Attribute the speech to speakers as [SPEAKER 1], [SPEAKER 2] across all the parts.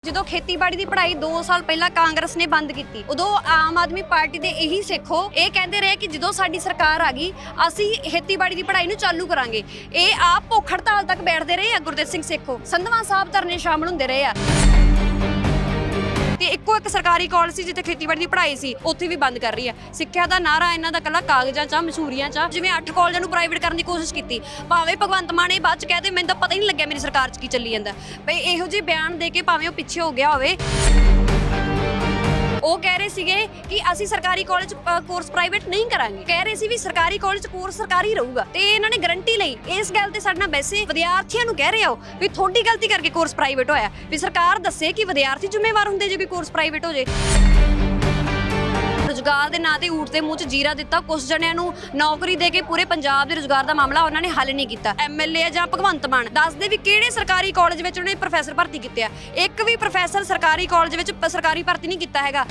[SPEAKER 1] ਜਦੋਂ ਖੇਤੀਬਾੜੀ ਦੀ ਪੜ੍ਹਾਈ 2 ਸਾਲ ਪਹਿਲਾਂ ਕਾਂਗਰਸ ਨੇ ਬੰਦ ਕੀਤੀ, ਉਦੋਂ ਆਮ ਆਦਮੀ ਪਾਰਟੀ ਦੇ ਇਹੀ ਸਿੱਖੋ ਇਹ ਕਹਿੰਦੇ ਰਹੇ ਕਿ ਜਦੋਂ ਸਾਡੀ ਸਰਕਾਰ ਆ ਗਈ ਅਸੀਂ ਖੇਤੀਬਾੜੀ ਦੀ ਪੜ੍ਹਾਈ ਨੂੰ ਚਾਲੂ ਕਰਾਂਗੇ। ਇਹ ਆਪ ਭੁੱਖ ਹੜਤਾਲ ਤੱਕ ਬੈਠਦੇ ਰਹੇ ਆ। ਗੁਰਦੇਵ ਸਿੰਘ ਸੇਖੋਂ ਸੰਧਵਾਂ ਸਾਹਿਬ ਧਰਨੇ ਸ਼ਾਮਲ ਹੁੰਦੇ ਰਹੇ ਆ ਤੇ ਇੱਕੋ ਇੱਕ ਸਰਕਾਰੀ ਕਾਲਜ ਸੀ ਜਿੱਥੇ ਖੇਤੀਬਾੜੀ ਦੀ ਪੜ੍ਹਾਈ ਸੀ, ਉੱਥੇ ਵੀ ਬੰਦ ਕਰ ਰਹੀ ਹੈ। ਸਿੱਖਿਆ ਦਾ ਨਾਰਾ ਇਹਨਾਂ ਦਾ ਕੱਲਾ ਕਾਗਜ਼ਾਂ 'ਚ ਮਸ਼ਹੂਰੀਆਂ 'ਚ। ਜਿਵੇਂ 8 ਕਾਲਜਾਂ ਨੂੰ ਪ੍ਰਾਈਵੇਟ ਕਰਨ ਦੀ ਕੋਸ਼ਿਸ਼ ਕੀਤੀ, ਭਾਵੇਂ ਭਗਵੰਤ ਮਾਨ ਇਹ ਬਾਅਦ 'ਚ ਕਹਦੇ ਮੈਨੂੰ ਤਾਂ ਪਤਾ ਹੀ ਨਹੀਂ ਲੱਗਿਆ ਮੇਰੀ ਸਰਕਾਰ 'ਚ ਕੀ ਚੱਲੀ ਜਾਂਦਾ। ਬਈ ਇਹੋ ਜਿਹੇ ਬਿਆਨ ਦੇ ਕੇ ਭਾਵੇਂ ਉਹ ਪਿੱਛੇ ਹੋ ਗਿਆ ਹੋਵੇ, ਉਹ ਕਹਿ ਰਹੇ ਸੀਗੇ ਕਿ ਅਸੀਂ ਸਰਕਾਰੀ ਕਾਲਜ ਕੋਰਸ ਪ੍ਰਾਈਵੇਟ ਨਹੀਂ ਕਰਾਂਗੇ। ਕਹਿ ਰਹੇ ਸੀ ਵੀ ਸਰਕਾਰੀ ਕਾਲਜ ਕੋਰਸ ਸਰਕਾਰੀ ਰਹੂਗਾ ਤੇ ਇਹਨਾਂ ਨੇ ਗਰੰਟੀ ਲਈ ਇਸ ਗੱਲ ਤੇ ਸਾਡੇ ਨਾਲ ਵੈਸੇ ਵਿਦਿਆਰਥੀਆਂ ਨੂੰ ਕਹਿ ਰਹੇ ਹੋ ਵੀ ਤੁਹਾਡੀ ਗਲਤੀ ਕਰਕੇ ਕੋਰਸ ਪ੍ਰਾਈਵੇਟ ਹੋਇਆ, ਵੀ ਸਰਕਾਰ ਦੱਸੇ ਕਿ ਵਿਦਿਆਰਥੀ ਜ਼ਿੰਮੇਵਾਰ ਹੁੰਦੇ ਜੇ ਕੋਈ ਕੋਰਸ ਪ੍ਰਾਈਵੇਟ ਹੋ ਜੇ। ਰੁਜ਼ਗਾਰ ਦੇ ਨਾਂ ਤੇ ਊਠ ਦੇ ਮੂੰਹ 'ਚ ਜੀਰਾ ਦਿੱਤਾ। ਕੁਝ ਜਣਿਆਂ ਨੂੰ ਨੌਕਰੀ ਦੇ ਕੇ ਪੂਰੇ ਪੰਜਾਬ ਦੇ ਰੁਜ਼ਗਾਰ ਦਾ ਮਾਮਲਾ ਉਹਨਾਂ ਨੇ ਹੱਲ ਨਹੀਂ ਕੀਤਾ। ਐਮਐਲਏ ਜਾਂ ਭਗਵੰਤ ਮਾਨ ਦੱਸਦੇ ਵੀ ਕਿਹੜੇ ਸਰਕਾਰੀ ਕਾਲਜ ਵਿੱਚ ਉਹਨੇ ਪ੍ਰੋਫੈਸਰ ਭਰਤੀ ਕੀਤੇ ਆ। ਇੱਕ ਵੀ ਪ੍ਰੋਫੈਸਰ ਸਰਕਾਰੀ ਕਾਲਜ ਵਿੱਚ ਸਰਕਾਰੀ ਭਰਤੀ ਨਹੀਂ ਕੀਤਾ ਹੈਗਾ।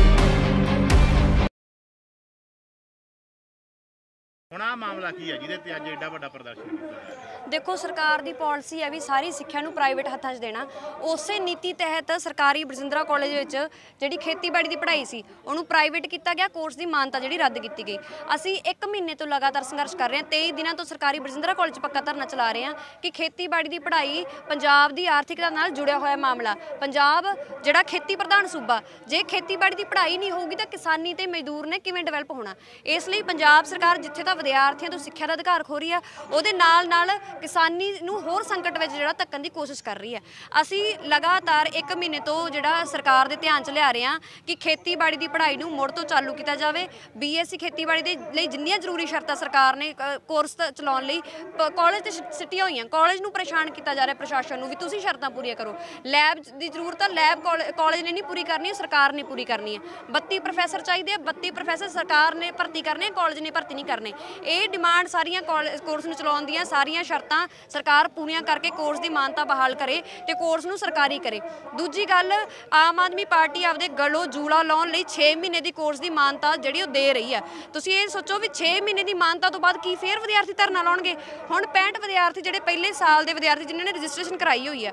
[SPEAKER 2] ਹੁਣ ਆਹ ਮਾਮਲਾ ਕੀ ਹੈ ਜਿਹਦੇ ਤੇ ਅੱਜ ਐਡਾ ਵੱਡਾ ਪ੍ਰਦਰਸ਼ਨ ਕੀਤਾ?
[SPEAKER 1] ਦੇਖੋ, ਸਰਕਾਰ ਦੀ ਪਾਲਿਸੀ ਹੈ ਵੀ ਸਾਰੀ ਸਿੱਖਿਆ ਨੂੰ ਪ੍ਰਾਈਵੇਟ ਹੱਥਾਂ 'ਚ ਦੇਣਾ। ਉਸੇ ਨੀਤੀ ਤਹਿਤ ਸਰਕਾਰੀ ਬਰਜਿੰਦਰਾ ਕਾਲਜ ਵਿੱਚ ਜਿਹੜੀ ਖੇਤੀਬਾੜੀ ਦੀ ਪੜ੍ਹਾਈ ਸੀ ਉਹਨੂੰ ਪ੍ਰਾਈਵੇਟ ਕੀਤਾ ਗਿਆ। ਕੋਰਸ ਦੀ ਮਾਨਤਾ ਜਿਹੜੀ ਰੱਦ ਕੀਤੀ ਗਈ। ਅਸੀਂ 1 ਮਹੀਨੇ ਤੋਂ ਲਗਾਤਾਰ ਸੰਘਰਸ਼ ਕਰ ਰਹੇ ਹਾਂ। 23 ਦਿਨਾਂ ਤੋਂ ਸਰਕਾਰੀ ਬਰਜਿੰਦਰਾ ਕਾਲਜ 'ਚ ਪੱਕਾ ਧਰਨਾ ਚਲਾ ਰਹੇ ਹਾਂ ਕਿ ਖੇਤੀਬਾੜੀ ਦੀ ਪੜ੍ਹਾਈ ਪੰਜਾਬ ਦੀ ਆਰਥਿਕਤਾ ਨਾਲ ਜੁੜਿਆ ਹੋਇਆ ਮਾਮਲਾ। ਪੰਜਾਬ ਜਿਹੜਾ ਖੇਤੀ ਪ੍ਰਧਾਨ ਸੂਬਾ, ਜੇ ਖੇਤੀਬਾੜੀ ਦੀ ਪੜ੍ਹਾਈ ਨਹੀਂ ਹੋਊਗੀ ਤਾਂ ਕਿਸਾਨੀ ਤੇ ਮਜ਼ਦੂਰ ਨੇ ਕਿਵੇਂ ਡਿਵੈਲਪ ਹੋਣਾ। ਇਸ ਲਈ ਪੰਜਾਬ ਸਰਕਾਰ ਜਿੱਥੇ ਤਾਂ ਵਿਦਿਆਰਥੀਆਂ ਤੋਂ ਸਿੱਖਿਆ ਦਾ ਅਧਿਕਾਰ ਖੋ ਰਹੀ ਆ, ਉਹਦੇ ਨਾਲ ਕਿਸਾਨੀ ਨੂੰ ਹੋਰ ਸੰਕਟ ਵਿੱਚ ਜਿਹੜਾ ਧੱਕਣ ਦੀ ਕੋਸ਼ਿਸ਼ ਕਰ ਰਹੀ ਹੈ। ਅਸੀਂ ਲਗਾਤਾਰ 1 ਮਹੀਨੇ ਤੋਂ ਜਿਹੜਾ ਸਰਕਾਰ ਦੇ ਧਿਆਨ 'ਚ ਲਿਆ ਰਹੇ ਹਾਂ ਕਿ ਖੇਤੀਬਾੜੀ ਦੀ ਪੜ੍ਹਾਈ ਨੂੰ ਮੁੜ ਤੋਂ ਚਾਲੂ ਕੀਤਾ ਜਾਵੇ। BSc ਖੇਤੀਬਾੜੀ ਦੇ ਲਈ ਜਿੰਨੀਆਂ ਜ਼ਰੂਰੀ ਸ਼ਰਤਾਂ ਸਰਕਾਰ ਨੇ ਕੋਰਸ ਚਲਾਉਣ ਲਈ ਕਾਲਜ ਤੇ ਸਿੱਟੀਆਂ ਹੋਈਆਂ, ਕਾਲਜ ਨੂੰ ਪਰੇਸ਼ਾਨ ਕੀਤਾ ਜਾ ਰਿਹਾ ਪ੍ਰਸ਼ਾਸਨ ਨੂੰ ਵੀ ਤੁਸੀਂ ਸ਼ਰਤਾਂ ਪੂਰੀਆਂ ਕਰੋ। ਲੈਬ ਦੀ ਜ਼ਰੂਰਤ ਆ, ਲੈਬ ਕਾਲਜ ਨੇ ਨਹੀਂ ਪੂਰੀ ਕਰਨੀ, ਸਰਕਾਰ ਨੇ ਪੂਰੀ ਕਰਨੀ ਹੈ। 32 ਪ੍ਰੋਫੈਸਰ ਚਾਹੀਦੇ ਆ, 32 ਪ੍ਰੋਫੈਸਰ ਸਰਕਾਰ ਨੇ ਭਰਤੀ ਕਰਨੇ, ਕਾਲਜ ਨੇ ਭਰਤੀ ਨਹੀਂ ਕਰਨੇ। ਇਹ ਡਿਮਾਂਡ ਸਾਰੀਆਂ ਕੋਰਸ ਨੂੰ ਚਲਾਉਣ ਦੀਆਂ ਸਾਰੀਆਂ ਸ਼ਰਤਾਂ ਸਰਕਾਰ ਪੂਰੀਆਂ ਕਰਕੇ ਕੋਰਸ ਦੀ ਮਾਨਤਾ ਬਹਾਲ ਕਰੇ ਤੇ ਕੋਰਸ ਨੂੰ ਸਰਕਾਰੀ ਕਰੇ। ਦੂਜੀ ਗੱਲ, ਆਮ ਆਦਮੀ ਪਾਰਟੀ ਆਪਦੇ ਗਲੋਂ ਜੂਲਾ ਲਾਉਣ ਲਈ 6 ਮਹੀਨੇ ਦੀ ਕੋਰਸ ਦੀ ਮਾਨਤਾ ਜਿਹੜੀ ਉਹ ਦੇ ਰਹੀ ਆ। ਤੁਸੀਂ ਇਹ ਸੋਚੋ ਵੀ 6 ਮਹੀਨੇ ਦੀ ਮਾਨਤਾ ਤੋਂ ਬਾਅਦ ਕੀ ਫੇਰ ਵਿਦਿਆਰਥੀ ਧਰਨਾ ਲਾਉਣਗੇ? ਹੁਣ 65 ਵਿਦਿਆਰਥੀ ਜਿਹੜੇ ਪਹਿਲੇ ਸਾਲ ਦੇ ਵਿਦਿਆਰਥੀ ਜਿਨ੍ਹਾਂ ਨੇ ਰਜਿਸਟ੍ਰੇਸ਼ਨ ਕਰਾਈ ਹੋਈ ਆ,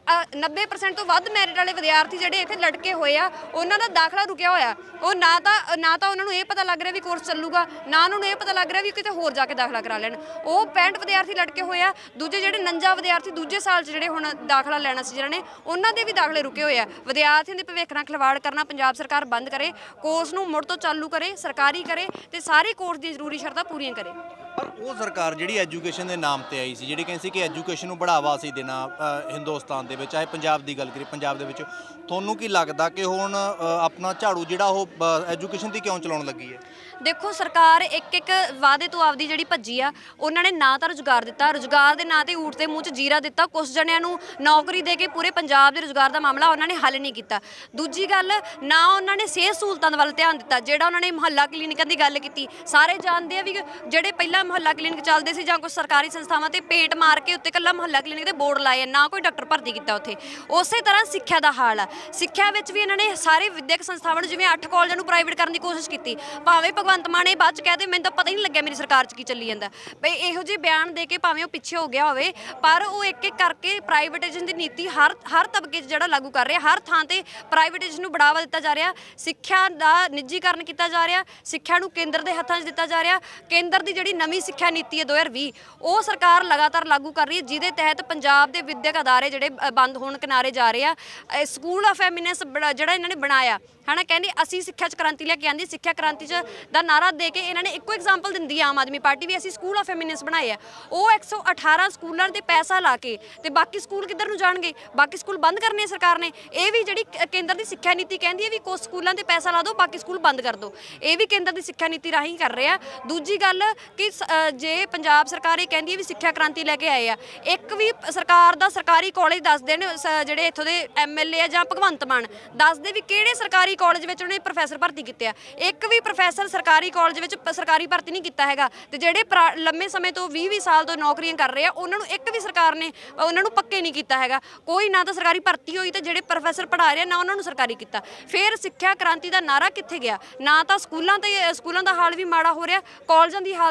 [SPEAKER 1] 90% ਤੋਂ ਵੱਧ ਮੈਰਿਟ ਵਾਲੇ ਵਿਦਿਆਰਥੀ ਜਿਹੜੇ ਇੱਥੇ ਲਟਕੇ ਹੋਏ ਆ, ਉਹਨਾਂ ਦਾ ਦਾਖਲਾ ਰੁਕਿਆ ਹੋਇਆ। ਉਹ ਨਾ ਤਾਂ ਉਹਨਾਂ ਨੂੰ ਇਹ ਪਤਾ ਲੱਗ ਰਿਹਾ ਵੀ ਕੋਰਸ ਚੱਲੂਗਾ, ਨਾ ਉਹਨਾਂ ਨੂੰ ਇਹ ਪਤਾ ਲੱਗ ਰਿਹਾ ਵੀ ਕਿਤੇ ਹੋਰ ਜਾ ਕੇ ਦਾਖਲਾ ਕਰਾ ਲੈਣ। ਉਹ 65 ਵਿਦਿਆਰਥੀ ਲਟਕੇ ਹੋਏ ਆ। ਦੂਜੇ ਜਿਹੜੇ 49 ਵਿਦਿਆਰਥੀ ਦੂਜੇ ਸਾਲ 'ਚ ਜਿਹੜੇ ਹੁਣ ਦਾਖਲਾ ਲੈਣਾ ਸੀ ਜਿਹਨਾਂ ਨੇ, ਉਹਨਾਂ ਦੇ ਵੀ ਦਾਖਲੇ ਰੁਕੇ ਹੋਏ ਆ। ਵਿਦਿਆਰਥੀਆਂ ਦੇ ਭਵਿੱਖ ਨਾਲ ਖਿਲਵਾੜ ਕਰਨਾ ਪੰਜਾਬ ਸਰਕਾਰ ਬੰਦ ਕਰੇ, ਕੋਰਸ ਨੂੰ ਮੁੜ ਤੋਂ ਚਾਲੂ ਕਰੇ, ਸਰਕਾਰੀ ਕਰੇ ਤੇ ਸਾਰੇ ਕੋਰਸ ਦੀਆਂ ਜ਼ਰੂਰੀ ਸ਼ਰਤਾਂ ਪੂਰੀਆਂ ਕਰੇ।
[SPEAKER 3] ਪਰ ਉਹ ਸਰਕਾਰ ਜਿਹੜੀ ਐਜੂਕੇਸ਼ਨ ਦੇ ਨਾਮ ਤੇ ਆਈ ਸੀ, ਜਿਹੜੀ ਕਹਿੰਦੀ ਸੀ ਕਿ ਐਜੂਕੇਸ਼ਨ ਨੂੰ ਬੜਾਵਾ ਅਸੀਂ ਦੇਣਾ ਹਿੰਦੁਸਤਾਨ ਦੇ ਵਿੱਚ, ਚਾਹੇ ਪੰਜਾਬ ਦੀ ਗੱਲ ਕਰੀਏ, ਪੰਜਾਬ ਦੇ ਵਿੱਚ ਤੁਹਾਨੂੰ ਕੀ ਲੱਗਦਾ ਕਿ ਹੁਣ ਆਪਣਾ ਝਾੜੂ ਜਿਹੜਾ ਉਹ ਐਜੂਕੇਸ਼ਨ ਦੀ ਕਿਉਂ ਚਲਾਉਣ ਲੱਗੀ ਹੈ?
[SPEAKER 1] ਦੇਖੋ, ਸਰਕਾਰ ਇੱਕ ਵਾਅਦੇ ਤੋਂ ਆਪਦੀ ਜਿਹੜੀ ਭੱਜੀ ਆ, ਉਹਨਾਂ ਨੇ ਨਾ ਤਾਂ ਰੁਜ਼ਗਾਰ ਦਿੱਤਾ, ਰੁਜ਼ਗਾਰ ਦੇ ਨਾਂ ਤੇ ਊਠ ਦੇ ਮੂੰਹ 'ਚ ਜੀਰਾ ਦਿੱਤਾ। ਕੁਝ ਜਣਿਆਂ ਨੂੰ ਨੌਕਰੀ ਦੇ ਕੇ ਪੂਰੇ ਪੰਜਾਬ ਦੇ ਰੁਜ਼ਗਾਰ ਦਾ ਮਾਮਲਾ ਉਹਨਾਂ ਨੇ ਹੱਲ ਨਹੀਂ ਕੀਤਾ। ਦੂਜੀ ਗੱਲ, ਨਾ ਉਹਨਾਂ ਨੇ ਸਿਹਤ ਸਹੂਲਤਾਂ ਵੱਲ ਧਿਆਨ ਦਿੱਤਾ। ਜਿਹੜਾ ਉਹਨਾਂ ਨੇ ਮੁਹੱਲਾ ਕਲੀਨਿਕਾਂ ਦੀ ਗੱਲ ਕੀਤੀ, ਸਾਰੇ ਜਾਣਦੇ ਆ ਵੀ ਜਿਹੜੇ ਪਹਿਲਾਂ ਮੁਹੱਲਾ ਕਲੀਨਿਕ ਚੱਲਦੇ ਸੀ ਜਾਂ ਕੁਝ ਸਰਕਾਰੀ ਸੰਸਥਾਵਾਂ ਤੇ ਪੇਟ ਮਾਰ ਕੇ ਉੱਤੇ ਇਕੱਲਾ ਮੁਹੱਲਾ ਕਲੀਨਿਕ ਦੇ ਬੋਰਡ ਲਾਏ, ਨਾ ਕੋਈ ਡਾਕਟਰ ਭਰਤੀ ਕੀਤਾ ਉੱਥੇ। ਉਸੇ ਤਰ੍ਹਾਂ ਸਿੱਖਿਆ ਦਾ ਹਾਲ ਆ। ਸਿੱਖਿਆ ਵਿੱਚ ਵੀ ਇਹਨਾਂ ਨੇ ਸਾਰੇ ਵਿਦਿਅਕ ਸੰਸਥਾਵਾਂ ਨੂੰ, ਜਿਵੇਂ 8 ਕਾਲਜਾਂ ਨੂੰ ਪ੍ਰਾਈਵੇਟ ਕਰਨ ਦੀ ਕੋਸ਼ਿਸ਼ ਕੀਤੀ, ਭਾਵੇਂ ਭਗਵੰਤ ਮਾਨ ਇਹ ਬਾਅਦ 'ਚ ਕਹਦੇ ਮੈਨੂੰ ਤਾਂ ਪਤਾ ਹੀ ਨਹੀਂ ਲੱਗਿਆ ਮੇਰੀ ਸਰਕਾਰ 'ਚ ਕੀ ਚੱਲੀ ਜਾਂਦਾ। ਬਈ ਇਹੋ ਜਿਹੇ ਬਿਆਨ ਦੇ ਕੇ ਭਾਵੇਂ ਉਹ ਪਿੱਛੇ ਹੋ ਗਿਆ ਹੋਵੇ, ਪਰ ਉਹ ਇੱਕ ਕਰਕੇ ਪ੍ਰਾਈਵੇਟਾਈਜੇਸ਼ਨ ਦੀ ਨੀਤੀ ਹਰ ਤਬਕੇ 'ਚ ਜਿਹੜਾ ਲਾਗੂ ਕਰ ਰਿਹਾ, ਹਰ ਥਾਂ ਤੇ ਪ੍ਰਾਈਵੇਟਾਈਜੇਸ਼ਨ ਨੂੰ ਬੜਾਵਾ ਦਿੱਤਾ ਜਾ ਰਿਹਾ, ਸਿੱਖਿਆ ਦਾ ਨਿੱਜੀਕਰਨ ਕੀਤਾ ਜਾ ਰਿਹਾ, ਸਿੱਖਿਆ ਨੂੰ ਕੇਂਦਰ ਦੇ ਹੱਥਾਂ 'ਚ ਦਿੱਤਾ ਜਾ ਰਿਹਾ। ਕੇਂਦਰ ਦੀ ਜਿਹੜੀ ਨਵੀਂ ਸਿੱਖਿਆ ਨੀਤੀ ਹੈ 2020, ਉਹ ਸਰਕਾਰ ਲਗਾਤਾਰ ਲਾਗੂ ਕਰ ਰਹੀ ਹੈ, ਜਿਹਦੇ ਤਹਿਤ ਪੰਜਾਬ ਦੇ ਵਿਦਿਅਕ ਅਦਾਰੇ ਜਿਹੜੇ ਬੰਦ ਹੋਣ ਕਿਨਾਰੇ ਜਾ ਰਹੇ ਆ। ਸਕੂਲ ਆਫ ਐਮੀਨੈਂਸ ਜਿਹੜਾ ਇਹਨਾਂ ਨੇ ਬਣਾਇਆ ਹੈ ਨਾ, ਕਹਿੰਦੇ ਅਸੀਂ ਸਿੱਖਿਆ 'ਚ ਕ੍ਰਾਂਤੀ ਲੈ ਕੇ ਆਂਦੀ, ਸਿੱਖਿਆ ਕ੍ਰਾਂਤੀ 'ਚ ਦਾ ਨਾਰਾ ਦੇ ਕੇ ਇਹਨਾਂ ਨੇ ਇੱਕੋ ਐਗਜ਼ਾਮਪਲ ਦਿੰਦੀ ਆ ਆਮ ਆਦਮੀ ਪਾਰਟੀ ਵੀ ਅਸੀਂ ਸਕੂਲ ਆਫ ਐਮੀਨੈਂਸ ਬਣਾਏ ਆ। ਉਹ 118 ਸਕੂਲਾਂ ਤੇ ਪੈਸਾ ਲਾ ਕੇ ਤੇ ਬਾਕੀ ਸਕੂਲ ਕਿੱਧਰ ਨੂੰ ਜਾਣਗੇ? ਬਾਕੀ ਸਕੂਲ ਬੰਦ ਕਰਨੇ ਸਰਕਾਰ ਨੇ। ਇਹ ਵੀ ਜਿਹੜੀ ਕੇਂਦਰ ਦੀ ਸਿੱਖਿਆ ਨੀਤੀ ਕਹਿੰਦੀ ਹੈ ਵੀ ਕੁਝ ਸਕੂਲਾਂ ਤੇ ਪੈਸਾ ਲਾ ਦਿਓ, ਬਾਕੀ ਸਕੂਲ ਬੰਦ ਕਰ ਦਿਓ, ਇਹ ਵੀ ਕੇਂਦਰ ਦੀ ਸਿੱਖਿਆ ਨੀਤੀ ਰਾਹੀਂ ਕਰ ਰਹੇ ਆ। ਦੂਜੀ ਗੱਲ ਕਿ ਜੇ ਪੰਜਾਬ ਸਰਕਾਰ ਇਹ ਕਹਿੰਦੀ ਹੈ ਵੀ ਸਿੱਖਿਆ ਕ੍ਰਾਂਤੀ ਲੈ ਕੇ ਆਏ ਆ, ਇੱਕ ਵੀ ਸਰਕਾਰ ਦਾ ਸਰਕਾਰੀ ਕਾਲਜ ਦੱਸ ਦੇਣ, ਜਿਹੜੇ ਇੱਥੋਂ ਦੇ ਐਮਐਲਏ ਜਾਂ ਭਗਵੰਤ ਮਾਨ ਦੱਸਦੇ ਵੀ ਕਿਹੜੇ ਸਰਕਾਰੀ ਕਾਲਜ ਵਿੱਚ ਉਹਨੇ ਪ੍ਰੋਫੈਸਰ ਭਰਤੀ ਕੀਤੇ ਆ। ਇੱਕ ਵੀ ਪ੍ਰੋਫੈਸਰ ਸਰਕਾਰੀ ਕਾਲਜ ਵਿੱਚ ਸਰਕਾਰੀ ਭਰਤੀ ਨਹੀਂ ਕੀਤਾ ਹੈਗਾ। ਤੇ ਜਿਹੜੇ ਲੰਮੇ ਸਮੇਂ ਤੋਂ 20 ਸਾਲ ਤੋਂ ਨੌਕਰੀਆਂ ਕਰ ਰਹੇ ਆ, ਉਹਨਾਂ ਨੂੰ ਇੱਕ ਵੀ ਸਰਕਾਰ ਨੇ ਉਹਨਾਂ ਨੂੰ ਪੱਕੇ ਨਹੀਂ ਕੀਤਾ ਹੈਗਾ। ਕੋਈ ਨਾ ਤਾਂ ਸਰਕਾਰੀ ਭਰਤੀ ਹੋਈ ਤੇ ਜਿਹੜੇ ਪ੍ਰੋਫੈਸਰ ਪੜ੍ਹਾ ਰਹੇ ਨਾ ਉਹਨਾਂ ਨੂੰ ਸਰਕਾਰੀ ਕੀਤਾ। ਫਿਰ ਸਿੱਖਿਆ ਕ੍ਰਾਂਤੀ ਦਾ ਨਾਰਾ ਕਿੱਥੇ ਗਿਆ? ਨਾ ਤਾਂ ਸਕੂਲਾਂ ਦਾ ਹਾਲ ਵੀ ਮਾੜਾ ਹੋ ਰਿਹਾ, ਕਾਲਜਾਂ ਦੀ ਹਾਲਤ ਵੀ ਮਾੜੀ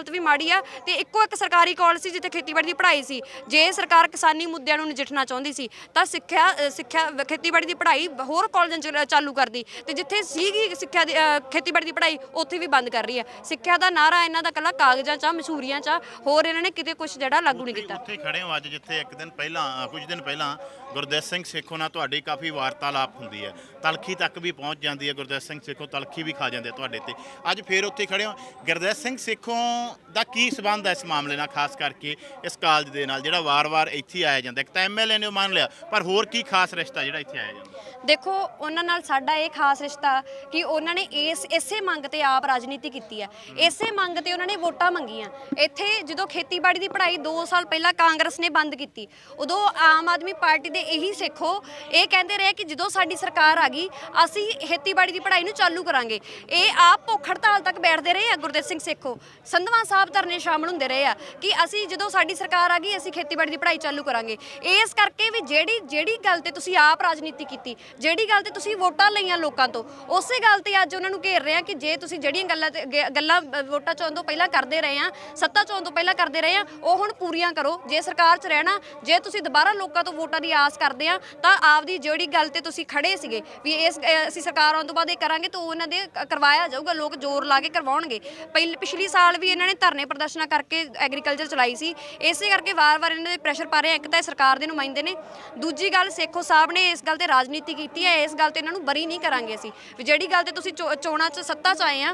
[SPEAKER 1] ਸੀ ਆ ਤੇ ਇੱਕੋ ਇੱਕ ਸਰਕਾਰੀ ਕਾਲਜ ਸੀ ਜਿੱਥੇ ਖੇਤੀਬਾੜੀ ਦੀ ਪੜ੍ਹਾਈ ਸੀ। ਜੇ ਸਰਕਾਰ ਕਿਸਾਨੀ ਮੁੱਦਿਆਂ ਨੂੰ ਨਜਿੱਠਣਾ ਚਾਹੁੰਦੀ ਸੀ ਤਾਂ ਸਿੱਖਿਆ ਖੇਤੀਬਾੜੀ ਦੀ ਪੜ੍ਹਾਈ ਹੋਰ ਕਾਲਜਾਂ 'ਚ ਚਾਲੂ ਕਰਦੀ, ਤੇ ਜਿੱਥੇ ਸੀਗੀ ਸਿੱਖਿਆ ਦੀ ਖੇਤੀਬਾੜੀ ਦੀ ਪੜ੍ਹਾਈ ਉੱਥੇ ਵੀ ਬੰਦ ਕਰ ਰਹੀ ਹੈ। ਸਿੱਖਿਆ ਦਾ ਨਾਰਾ ਇਹਨਾਂ ਦਾ ਇਕੱਲਾ ਕਾਗਜ਼ਾਂ 'ਚ, ਮਸ਼ਹੂਰੀਆਂ 'ਚ, ਹੋਰ ਇਹਨਾਂ ਨੇ ਕਿਤੇ ਕੁਝ ਜਿਹੜਾ ਲਾਗੂ ਨਹੀਂ ਕੀਤਾ।
[SPEAKER 2] ਉੱਥੇ ਖੜੇ ਹੋ ਅੱਜ ਜਿੱਥੇ ਕੁਝ ਦਿਨ ਪਹਿਲਾਂ ਗੁਰਦੇਵ ਸਿੰਘ ਸੇਖੋਂ ਨਾਲ ਤੁਹਾਡੀ ਕਾਫੀ ਵਾਰਤਾਲਾਪ ਹੁੰਦੀ ਹੈ, ਤਲਖੀ ਤੱਕ ਵੀ ਪਹੁੰਚ ਜਾਂਦੀ ਹੈ। ਗੁਰਦੇਵ ਸਿੰਘ ਸੇਖੋਂ ਤਲਖੀ ਵੀ ਖਾ ਜਾਂਦੇ ਤੁਹਾਡੇ ਤੇ। ਅੱਜ ਫੇਰ ਉੱਥੇ ਖੜੇ ਹੋ, ਗੁਰਦੇਵ ਸਿੰਘ ਸੇਖੋਂ ਦਾ ਕੀ ਸਬੰਧ ਹੈ ਇਸ ਮਾਮਲੇ ਨਾਲ, ਖਾਸ ਕਰਕੇ ਇਸ ਕਾਲਜ ਦੇ ਨਾਲ ਜਿਹੜਾ ਵਾਰ-ਵਾਰ ਇੱਥੇ ਆਇਆ ਜਾਂਦਾ? ਇੱਕ ਤਾਂ ਐਮਐਲਏ ਨੇ ਮੰਨ ਲਿਆ, ਪਰ ਹੋਰ ਕੀ ਖਾਸ ਰਿਸ਼ਤਾ ਜਿਹੜਾ ਇੱਥੇ ਆਇਆ ਜਾਂਦਾ?
[SPEAKER 1] ਦੇਖੋ, ਉਹਨਾਂ ਨਾਲ ਸਾਡਾ ਇਹ ਖਾਸ ਰਿਸ਼ਤਾ ਕਿ ਉਹਨਾਂ ਨੇ ਇਸੇ ਮੰਗ ਤੇ ਆਪ ਰਾਜਨੀਤੀ ਕੀਤੀ ਹੈ, ਇਸੇ ਮੰਗ ਤੇ ਉਹਨਾਂ ਨੇ ਵੋਟਾਂ ਮੰਗੀਆਂ। ਇੱਥੇ ਜਦੋਂ ਖੇਤੀਬਾੜੀ ਦੀ ਪੜ੍ਹਾਈ 2 ਸਾਲ ਪਹਿਲਾਂ ਕਾਂਗਰਸ ਨੇ ਬੰਦ ਕੀਤੀ, ਉਦੋਂ ਆਮ ਆਦਮੀ ਪਾਰਟੀ ਦੇ ਇਹੀ ਸਿੱਖੋ ਇਹ ਕਹਿੰਦੇ ਰਹੇ ਕਿ ਜਦੋਂ ਸਾਡੀ ਸਰਕਾਰ ਆ ਗਈ ਅਸੀਂ ਖੇਤੀਬਾੜੀ ਦੀ ਪੜ੍ਹਾਈ ਨੂੰ ਚਾਲੂ ਕਰਾਂਗੇ। ਇਹ ਆਪ ਭੁੱਖ ਹੜਤਾਲ ਤੱਕ ਬੈਠਦੇ ਰਹੇ ਆ। ਗੁਰਦੇਵ ਸਿੰਘ ਸੇਖੋਂ ਸੰਧਵਾਂ ਸਾਹਿਬ ਧਰਨੇ ਸ਼ਾਮਲ ਹੁੰਦੇ ਰਹੇ ਆ ਕਿ ਅਸੀਂ ਜਦੋਂ ਸਾਡੀ ਸਰਕਾਰ ਆ ਗਈ ਅਸੀਂ ਖੇਤੀਬਾੜੀ ਦੀ ਪੜ੍ਹਾਈ ਚਾਲੂ ਕਰਾਂਗੇ। ਇਸ ਕਰਕੇ ਵੀ ਜਿਹੜੀ ਗੱਲ ਤੇ ਤੁਸੀਂ ਆਪ ਰਾਜਨੀਤੀ ਕੀਤੀ, ਜਿਹੜੀ ਗੱਲ ਤੇ ਤੁਸੀਂ ਵੋਟਾਂ ਲਈਆਂ ਲੋਕਾਂ ਤੋਂ, ਉਸੇ ਗੱਲ ਤੇ ਅੱਜ ਉਹਨਾਂ ਨੂੰ ਘੇਰ ਰਹੇ ਆ ਕਿ ਜੇ ਤੁਸੀਂ ਜਿਹੜੀਆਂ ਗੱਲਾਂ ਵੋਟਾਂ ਚੋਣ ਤੋਂ ਪਹਿਲਾਂ ਕਰਦੇ ਰਹੇ ਆ, ਸੱਤਾ ਚੋਣ ਤੋਂ ਪਹਿਲਾਂ ਕਰਦੇ ਰਹੇ ਆ, ਉਹ ਹੁਣ ਪੂਰੀਆਂ ਕਰੋ। ਜੇ ਸਰਕਾਰ 'ਚ ਰਹਿਣਾ, ਜੇ ਤੁਸੀਂ ਦੁਬਾਰਾ ਲੋਕਾਂ ਤੋਂ ਵੋਟਾਂ ਦੀ ਆਸ ਕਰਦੇ ਆ ਤਾਂ ਆਪਦੀ ਜਿਹੜੀ ਗੱਲ ਤੇ ਤੁਸੀਂ ਖੜੇ ਸੀਗੇ ਵੀ ਅਸੀਂ ਸਰਕਾਰ ਆਉਣ ਤੋਂ ਬਾਅਦ ਇਹ ਕਰਾਂਗੇ, ਤਾਂ ਉਹਨਾਂ ਦੇ ਕਰਵਾਇਆ ਜਾਊਗਾ। ਲੋਕ ਜ਼ੋਰ ਲਾ ਕੇ ਕਰਵਾਉਣਗੇ। ਪਿਛਲੀ ਸਾਲ ਵੀ ਇਹਨਾਂ ਨੇ ਧਰਨੇ ਪ੍ਰਦਰਸ਼ਨਾਂ ਕਰਕੇ ਐਗਰੀਕਲਚਰ ਚਲਾਈ ਸੀ। ਇਸੇ ਕਰਕੇ ਵਾਰ-ਵਾਰ ਇਹਨਾਂ ਦੇ ਪ੍ਰੈਸ਼ਰ ਪਾ ਰਹੇ ਆ। ਇੱਕ ਤਾਂ ਸਰਕਾਰ ਦੇ ਨੁਮਾਇੰਦੇ ਨੇ, ਦੂਜੀ ਗੱਲ ਸੇਖੋਂ ਸਾਹਿਬ ਨੇ ਇਸ ਗੱਲ ਤੇ ਰਾਜਨੀਤੀ ਕੀਤੀ ਹੈ। ਇਸ ਗੱਲ ਤੇ ਇਹਨਾਂ ਨੂੰ ਬਰੀ ਨਹੀਂ ਕਰਾਂਗੇ ਅਸੀਂ ਵੀ ਜਿਹੜੀ ਗੱਲ ਤੇ ਤੁਸੀਂ ਚੋਣਾਂ 'ਚ ਸੱਤਾ 'ਚ ਆਏ ਆ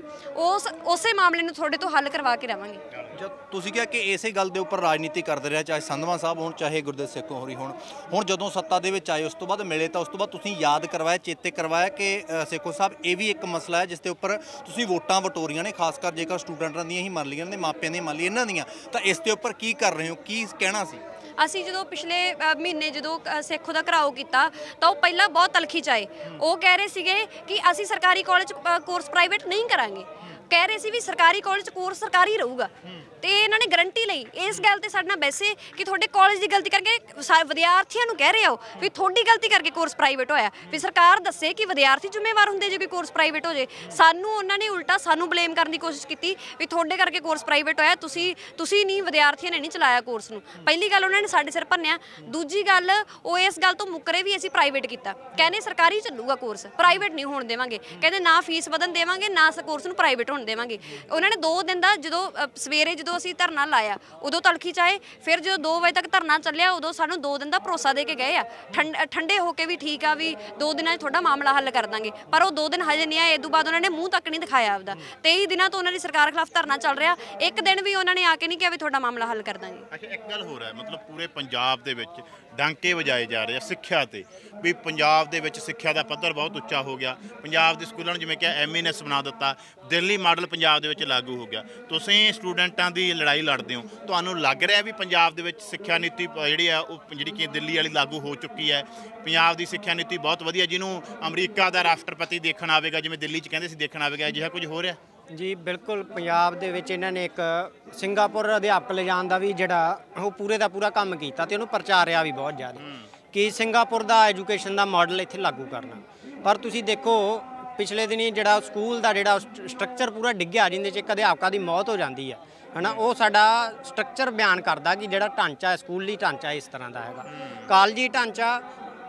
[SPEAKER 1] ਉਸੇ ਮਾਮਲੇ ਨੂੰ ਤੁਹਾਡੇ ਤੋਂ ਹੱਲ ਕਰਵਾ ਕੇ ਰਵਾਂਗੇ।
[SPEAKER 3] ਜਦ ਤੁਸੀਂ ਕਿਹਾ ਕਿ ਇਸੇ ਗੱਲ ਦੇ ਉੱਪਰ ਰਾਜਨੀਤੀ ਕਰਦੇ ਰਿਹਾ, ਚਾਹੇ ਸੰਧਵਾਂ ਸਾਹਿਬ ਹੋਣ ਚਾਹੇ ਗੁਰਦੇਵ ਸੇਖੋਂ ਹੋਰੀ ਹੋਣ, ਹੁਣ ਜਦੋਂ ਸੱਤਾ ਦੇ ਵਿੱਚ ਆਏ ਉਸ ਤੋਂ ਬਾਅਦ ਮਿਲੇ ਤਾਂ ਉਸ ਤੋਂ ਬਾਅਦ ਤੁਸੀਂ ਯਾਦ ਕਰਵਾਇਆ, ਚੇਤੇ ਕਰਵਾਇਆ ਕਿ ਸੇਖੋਂ ਸਾਹਿਬ ਇਹ ਵੀ ਇੱਕ ਮਸਲਾ ਹੈ ਜਿਸ ਦੇ ਉੱਪਰ ਤੁਸੀਂ ਵੋਟਾਂ ਵਟੋਰੀਆਂ ਨੇ, ਖਾਸ ਕਰ ਜੇਕਰ ਸਟੂਡੈਂਟਾਂ ਦੀਆਂ ਹੀ ਮੰਨ ਲਈਆਂ ਨੇ, ਮਾਪਿਆਂ ਦੀਆਂ ਮੰਨ ਲਈ, ਇਹਨਾਂ ਦੀਆਂ, ਤਾਂ ਇਸ ਦੇ ਉੱਪਰ ਕੀ ਕਰ ਰਹੇ ਹੋ, ਕੀ ਕਹਿਣਾ ਸੀ?
[SPEAKER 1] ਅਸੀਂ ਜਦੋਂ ਪਿਛਲੇ ਮਹੀਨੇ ਜਦੋਂ ਸੇਖੋਂ ਦਾ ਘਰਾਓ ਕੀਤਾ ਤਾਂ ਉਹ ਪਹਿਲਾਂ ਬਹੁਤ ਤਲਖੀ 'ਚ ਆਏ। ਉਹ ਕਹਿ ਰਹੇ ਸੀਗੇ ਕਿ ਅਸੀਂ ਸਰਕਾਰੀ ਕਾਲਜ ਕੋਰਸ ਪ੍ਰਾਈਵੇਟ ਨਹੀਂ ਕਰਾਂਗੇ, ਕਹਿ ਰਹੇ ਸੀ ਵੀ ਸਰਕਾਰੀ ਕਾਲਜ ਕੋਰਸ ਸਰਕਾਰੀ ਰਹੂਗਾ। ਤੇ ਇਹਨਾਂ ਨੇ ਗਰੰਟੀ ਲਈ ਇਸ ਗੱਲ ਤੇ ਸਾਡੇ ਨਾਲ ਵੈਸੇ ਕਿ ਤੁਹਾਡੇ ਕਾਲਜ ਦੀ ਗਲਤੀ ਕਰਕੇ ਵਿਦਿਆਰਥੀਆਂ ਨੂੰ ਕਹਿ ਰਹੇ ਹੋ ਵੀ ਤੁਹਾਡੀ ਗਲਤੀ ਕਰਕੇ ਕੋਰਸ ਪ੍ਰਾਈਵੇਟ ਹੋਇਆ, ਵੀ ਸਰਕਾਰ ਦੱਸੇ ਕਿ ਵਿਦਿਆਰਥੀ ਜ਼ਿੰਮੇਵਾਰ ਹੁੰਦੇ ਜੇ ਕੋਈ ਕੋਰਸ ਪ੍ਰਾਈਵੇਟ ਹੋ ਜੇ। ਸਾਨੂੰ ਉਹਨਾਂ ਨੇ ਉਲਟਾ ਸਾਨੂੰ ਬਲੇਮ ਕਰਨ ਦੀ ਕੋਸ਼ਿਸ਼ ਕੀਤੀ ਵੀ ਤੁਹਾਡੇ ਕਰਕੇ ਕੋਰਸ ਪ੍ਰਾਈਵੇਟ ਹੋਇਆ, ਤੁਸੀਂ ਨਹੀਂ, ਵਿਦਿਆਰਥੀਆਂ ਨੇ ਨਹੀਂ ਚਲਾਇਆ ਕੋਰਸ ਨੂੰ। ਪਹਿਲੀ ਗੱਲ ਉਹਨਾਂ ਨੇ ਸਾਡੇ ਸਿਰ ਭੰਨਿਆ। ਦੂਜੀ ਗੱਲ ਉਹ ਇਸ ਗੱਲ ਤੋਂ ਮੁੱਕਰੇ ਵੀ ਅਸੀਂ ਪ੍ਰਾਈਵੇਟ ਕੀਤਾ, ਕਹਿੰਦੇ ਸਰਕਾਰੀ ਚੱਲੂਗਾ ਕੋਰਸ, ਪ੍ਰਾਈਵੇਟ ਨਹੀਂ ਹੋਣ ਦੇਵਾਂਗੇ। ਕਹਿੰਦੇ ਨਾ ਫੀਸ ਵਧਣ ਦੇਵਾਂਗੇ, ਨਾ ਕੋਰਸ ਨੂੰ ਪ੍ਰਾਈਵੇਟ ਹੋਣ ਦੇਵਾਂਗੇ। ਉਹਨਾਂ ਨੇ 2 ਦਿਨ ਦਾ ਜਦੋਂ ਸਵੇਰੇ ਜਦੋਂ ਅਸੀਂ ਧਰਨਾ ਲਾਇਆ ਉਦੋਂ ਤਲਖੀ 'ਚ ਆਏ, ਫਿਰ ਜਦੋਂ 2 ਵਜੇ ਤੱਕ ਧਰਨਾ ਚੱਲਿਆ ਉਦੋਂ ਸਾਨੂੰ 2 ਦਿਨ ਦਾ ਭਰੋਸਾ ਦੇ ਕੇ ਗਏ ਆ, ਠੰਡੇ ਹੋ ਕੇ ਵੀ ਠੀਕ ਆ ਵੀ 2 ਦਿਨਾਂ 'ਚ ਤੁਹਾਡਾ ਮਾਮਲਾ ਹੱਲ ਕਰ ਦਾਂਗੇ। ਪਰ ਉਹ 2 ਦਿਨ ਹਜੇ ਨਹੀਂ ਆਏ। ਇਹ ਤੋਂ ਬਾਅਦ ਉਹਨਾਂ ਨੇ ਮੂੰਹ ਤੱਕ ਨਹੀਂ ਦਿਖਾਇਆ ਆਪਦਾ। 23 ਦਿਨਾਂ ਤੋਂ ਉਹਨਾਂ ਦੀ ਸਰਕਾਰ ਖਿਲਾਫ ਧਰਨਾ ਚੱਲ ਰਿਹਾ, ਇੱਕ ਦਿਨ ਵੀ ਉਹਨਾਂ ਨੇ ਆ ਕੇ ਨਹੀਂ ਕਿਹਾ ਵੀ ਤੁਹਾਡਾ ਮਾਮਲਾ ਹੱਲ ਕਰ ਦਾਂਗੇ।
[SPEAKER 2] ਅੱਛਾ, ਇੱਕ ਗੱਲ ਹੋਰ ਹੈ, ਮਤਲਬ ਪੂਰੇ ਪੰਜਾਬ ਦੇ ਵਿੱਚ ਡਾਂਕੇ ਵਜਾਏ ਜਾ ਰਹੇ ਆ ਸਿੱਖਿਆ ਤੇ, ਵੀ ਪੰਜਾਬ ਦੇ ਵਿੱਚ ਸਿੱਖਿਆ ਦਾ ਪੱਧਰ ਬਹੁਤ ਉੱਚਾ ਹੋ ਗਿਆ। ਪੰਜਾਬ ਦੇ ਸਕੂਲਾਂ ਨੂੰ ਜਿਵੇਂ ਕਿ ਐਮਐਨਐਸ ਬਣਾ ਦਿੱਤਾ, ਦਿੱਲੀ ਮਾਡਲ ਪੰਜਾਬ ਦੇ ਵਿੱਚ ਲਾਗੂ ਹੋ ਗਿਆ। ਤੁਸੀਂ ਸਟੂਡੈਂਟਾਂ ਦੀ ਲੜਾਈ ਲੜਦੇ ਹੋ, ਤੁਹਾਨੂੰ ਲੱਗ ਰਿਹਾ ਵੀ ਪੰਜਾਬ ਦੇ ਵਿੱਚ ਸਿੱਖਿਆ ਨੀਤੀ ਜਿਹੜੀ ਆ ਉਹ ਜਿਹੜੀ ਕਿ ਦਿੱਲੀ ਵਾਲੀ ਲਾਗੂ ਹੋ ਚੁੱਕੀ ਹੈ? ਪੰਜਾਬ ਦੀ ਸਿੱਖਿਆ ਨੀਤੀ ਬਹੁਤ ਵਧੀਆ, ਜਿਹਨੂੰ ਅਮਰੀਕਾ ਦਾ ਰਾਸ਼ਟਰਪਤੀ ਦੇਖਣ ਆਵੇਗਾ, ਜਿਵੇਂ ਦਿੱਲੀ 'ਚ ਕਹਿੰਦੇ ਸੀ ਦੇਖਣ ਆਵੇਗਾ, ਅਜਿਹਾ ਕੁਝ ਹੋ ਰਿਹਾ?
[SPEAKER 4] ਜੀ ਬਿਲਕੁਲ, ਪੰਜਾਬ ਦੇ ਵਿੱਚ ਇਹਨਾਂ ਨੇ ਇੱਕ ਸਿੰਗਾਪੁਰ ਅਧਿਆਪਕ ਲਿਜਾਣ ਦਾ ਵੀ ਜਿਹੜਾ ਉਹ ਪੂਰੇ ਦਾ ਪੂਰਾ ਕੰਮ ਕੀਤਾ ਤੇ ਉਹਨੂੰ ਪ੍ਰਚਾਰਿਆ ਵੀ ਬਹੁਤ ਜ਼ਿਆਦਾ ਕਿ ਸਿੰਗਾਪੁਰ ਦਾ ਐਜੂਕੇਸ਼ਨ ਦਾ ਮਾਡਲ ਇੱਥੇ ਲਾਗੂ ਕਰਨਾ। ਪਰ ਤੁਸੀਂ ਦੇਖੋ ਪਿਛਲੇ ਦਿਨੀ ਜਿਹੜਾ ਸਕੂਲ ਦਾ ਜਿਹੜਾ ਸਟਰਕਚਰ ਪੂਰਾ ਡਿੱਗਿਆ, ਜਿਹਦੇ 'ਚ ਇੱਕ ਅਧਿਆਪਕਾਂ ਦੀ ਮੌਤ ਹੋ ਜਾਂਦੀ ਹੈ ਨਾ, ਉਹ ਸਾਡਾ ਸਟਰਕਚਰ ਬਿਆਨ ਕਰਦਾ ਕਿ ਜਿਹੜਾ ਢਾਂਚਾ ਹੈ, ਸਕੂਲੀ ਢਾਂਚਾ ਇਸ ਤਰ੍ਹਾਂ ਦਾ ਹੈਗਾ। ਕਾਲਜੀ ਢਾਂਚਾ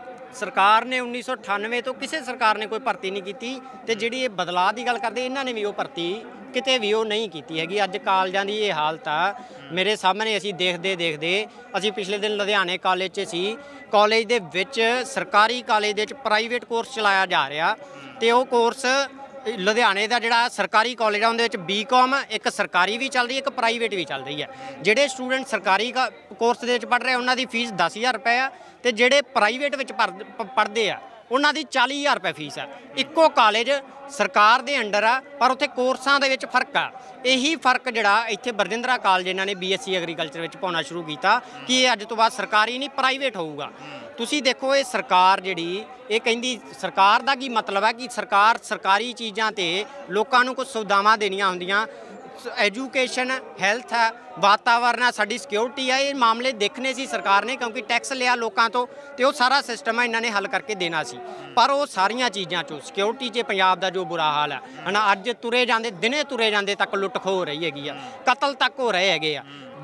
[SPEAKER 4] ਸਰਕਾਰ ਨੇ 1998 ਤੋਂ ਕਿਸੇ ਸਰਕਾਰ ਨੇ ਕੋਈ ਭਰਤੀ ਨਹੀਂ ਕੀਤੀ, ਤੇ ਜਿਹੜੀ ਇਹ ਬਦਲਾਅ ਦੀ ਗੱਲ ਕਰਦੇ ਇਹਨਾਂ ਨੇ ਵੀ ਉਹ ਭਰਤੀ ਕਿਤੇ ਵੀ ਉਹ ਨਹੀਂ ਕੀਤੀ ਹੈਗੀ। ਅੱਜ ਕਾਲਜਾਂ ਦੀ ਇਹ ਹਾਲਤ ਆ ਮੇਰੇ ਸਾਹਮਣੇ, ਅਸੀਂ ਦੇਖਦੇ ਅਸੀਂ ਪਿਛਲੇ ਦਿਨ ਲੁਧਿਆਣੇ ਕਾਲਜ 'ਚ ਸੀ, ਕਾਲਜ ਦੇ ਵਿੱਚ ਸਰਕਾਰੀ ਕਾਲਜ ਦੇ ਵਿੱਚ ਪ੍ਰਾਈਵੇਟ ਕੋਰਸ ਚਲਾਇਆ ਜਾ ਰਿਹਾ, ਤੇ ਉਹ ਕੋਰਸ ਲੁਧਿਆਣੇ ਦਾ ਜਿਹੜਾ ਸਰਕਾਰੀ ਕਾਲਜ ਆ ਉਹਦੇ ਵਿੱਚ ਬੀਕਾਮ ਇੱਕ ਸਰਕਾਰੀ ਵੀ ਚੱਲ ਰਹੀ ਹੈ, ਇੱਕ ਪ੍ਰਾਈਵੇਟ ਵੀ ਚੱਲ ਰਹੀ ਹੈ। ਜਿਹੜੇ ਸਟੂਡੈਂਟ ਸਰਕਾਰੀ ਕੋਰਸ ਦੇ ਵਿੱਚ ਪੜ੍ਹ ਰਹੇ ਉਹਨਾਂ ਦੀ ਫੀਸ 10,000 ਰੁਪਏ ਆ, ਤੇ ਜਿਹੜੇ ਪ੍ਰਾਈਵੇਟ ਵਿੱਚ ਪੜ੍ਹਦੇ ਆ ਉਹਨਾਂ ਦੀ 40,000 ਰੁਪਏ ਫੀਸ ਆ। ਇੱਕੋ ਕਾਲਜ ਸਰਕਾਰ ਦੇ ਅੰਡਰ ਆ, ਪਰ ਉੱਥੇ ਕੋਰਸਾਂ ਦੇ ਵਿੱਚ ਫਰਕ ਆ। ਇਹੀ ਫਰਕ ਜਿਹੜਾ ਇੱਥੇ ਬਰਜਿੰਦਰਾ ਕਾਲਜ ਇਹਨਾਂ ਨੇ BSc ਐਗਰੀਕਲਚਰ ਵਿੱਚ ਪਾਉਣਾ ਸ਼ੁਰੂ ਕੀਤਾ ਕਿ ਇਹ ਅੱਜ ਤੋਂ ਬਾਅਦ ਸਰਕਾਰੀ ਨਹੀਂ ਪ੍ਰਾਈਵੇਟ ਹੋਊਗਾ। ਤੁਸੀਂ ਦੇਖੋ ਇਹ ਸਰਕਾਰ ਜਿਹੜੀ ਇਹ ਕਹਿੰਦੀ, ਸਰਕਾਰ ਦਾ ਕੀ ਮਤਲਬ ਹੈ ਕਿ ਸਰਕਾਰ ਸਰਕਾਰੀ ਚੀਜ਼ਾਂ ਤੇ ਲੋਕਾਂ ਨੂੰ ਕੁਝ ਸੁਵਿਧਾਵਾਂ ਦੇਣੀਆਂ ਹੁੰਦੀਆਂ, ਐਜੂਕੇਸ਼ਨ ਹੈਲਥ ਹੈ ਵਾਤਾਵਰਨ ਹੈ ਸਾਡੀ ਸਿਕਿਉਰਿਟੀ ਹੈ ਇਹ ਮਾਮਲੇ ਦੇਖਣੇ ਸੀ ਸਰਕਾਰ ਨੇ ਕਿਉਂਕਿ ਟੈਕਸ ਲਿਆ ਲੋਕਾਂ ਤੋਂ ਤੇ ਉਹ ਸਾਰਾ ਸਿਸਟਮ ਹੈ ਇਹਨਾਂ ਨੇ ਹੱਲ ਕਰਕੇ ਦੇਣਾ ਸੀ ਪਰ ਉਹ ਸਾਰੀਆਂ ਚੀਜ਼ਾਂ ਚੋਂ ਸਿਕਿਉਰਿਟੀ 'ਚ ਪੰਜਾਬ ਦਾ ਜੋ ਬੁਰਾ ਹਾਲ ਹੈ ਹਨਾ ਅੱਜ ਤੁਰੇ ਜਾਂਦੇ ਦਿਨੇ ਤੁਰੇ ਜਾਂਦੇ ਤੱਕ ਲੁੱਟ ਖੋਹ ਹੋ ਰਹੀ ਹੈਗੀ ਆ ਕਤਲ ਤੱਕ ਹੋ ਰਹੇ ਹੈਗੇ ਆ